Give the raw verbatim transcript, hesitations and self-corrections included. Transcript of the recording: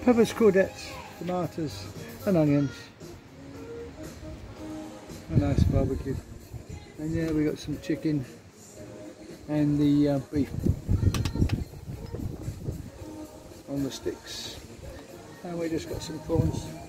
peppers, courgettes, tomatoes and onions. A nice barbecue. And yeah, we got some chicken and the uh, beef on the sticks. And we just got some prawns.